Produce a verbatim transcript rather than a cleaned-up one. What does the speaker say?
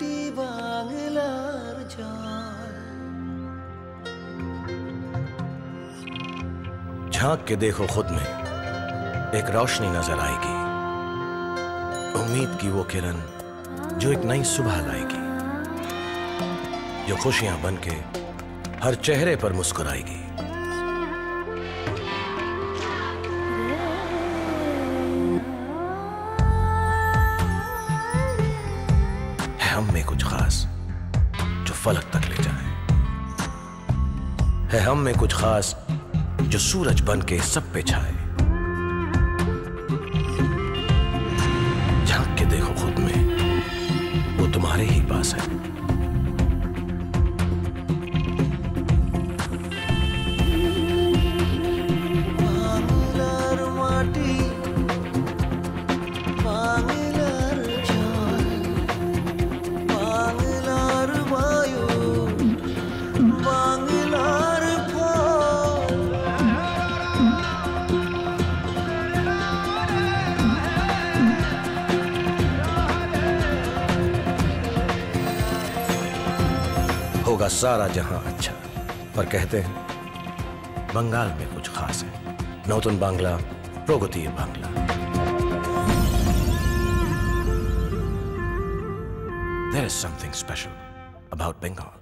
মাটি বাংলার জল। झांक के देखो खुद में, एक रोशनी नजर आएगी, उम्मीद की वो किरण जो एक नई सुबह लाएगी, जो खुशियां बनके हर चेहरे पर मुस्कुराएगी। है हम में कुछ खास जो फलक तक ले जाए, है हम में कुछ खास जो सूरज बन के सब पे छाए। झांक के देखो खुद में, वो तुम्हारे ही पास है। বাংলার মাটি বাংলার জল, বাংলার বায়ু বাংলার ফল। होगा सारा जहां अच्छा, पर कहते हैं बंगाल में कुछ खास है। नौतन बांग्ला, प्रगति Bangla. There is something special about Bengal.